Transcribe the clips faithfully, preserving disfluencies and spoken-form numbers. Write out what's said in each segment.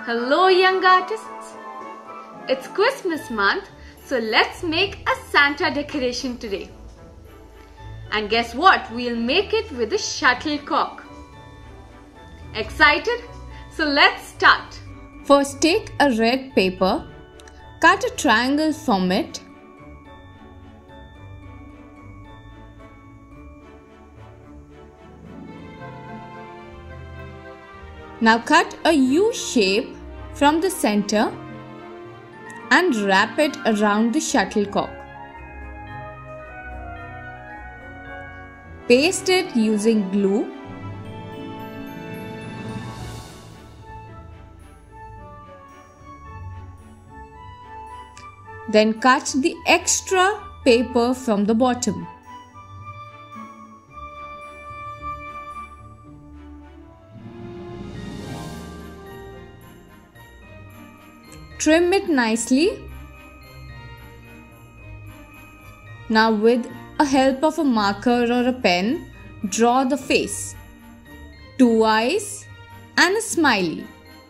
Hello young artists! It's Christmas month, so let's make a Santa decoration today. And guess what? We'll make it with a shuttlecock. Excited? So let's start. First take a red paper, cut a triangle from it. Now cut a U shape from the center and wrap it around the shuttlecock. Paste it using glue. Then cut the extra paper from the bottom. Trim it nicely. Now with a help of a marker or a pen, draw the face, two eyes and a smiley.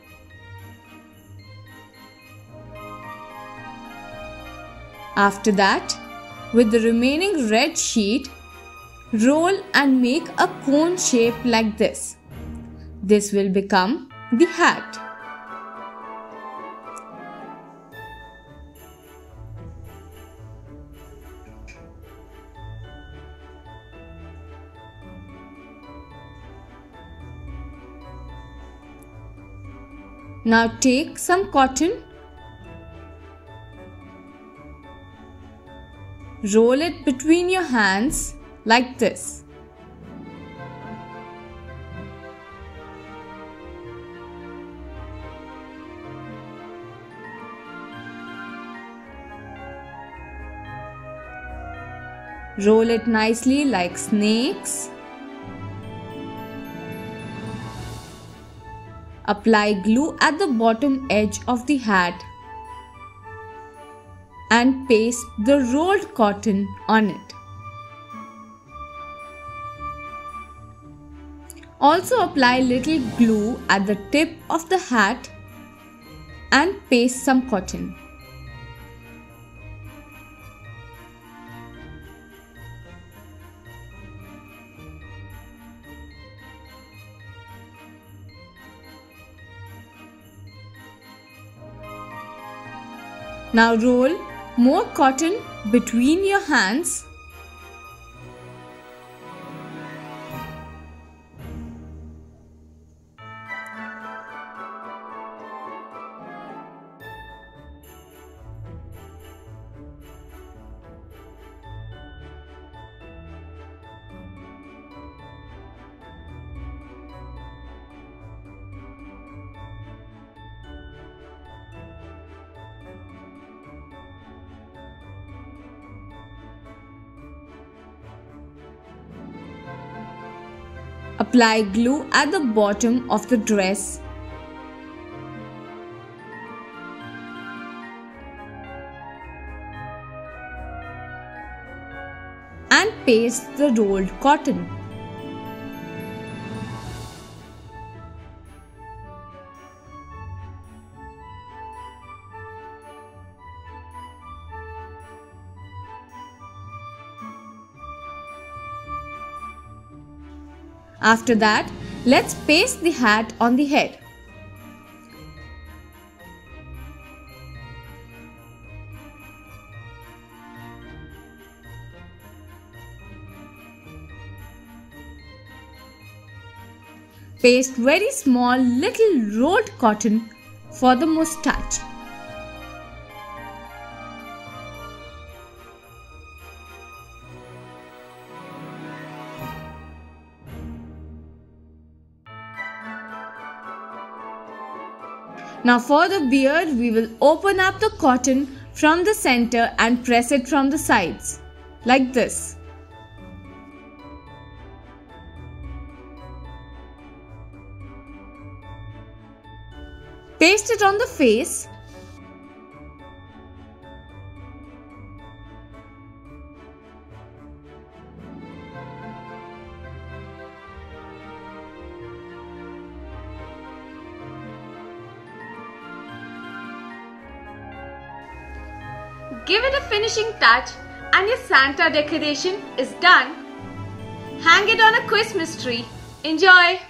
After that, with the remaining red sheet, roll and make a cone shape like this. This will become the hat. Now take some cotton, roll it between your hands like this. Roll it nicely like snakes. Apply glue at the bottom edge of the hat and paste the rolled cotton on it. Also apply little glue at the tip of the hat and paste some cotton. Now roll more cotton between your hands. Apply glue at the bottom of the dress. And paste the rolled cotton. After that, let's paste the hat on the head. Paste very small little rolled cotton for the moustache. Now for the beard, we will open up the cotton from the center and press it from the sides, like this. Paste it on the face. Give it a finishing touch and your Santa decoration is done. Hang it on a Christmas tree. Enjoy!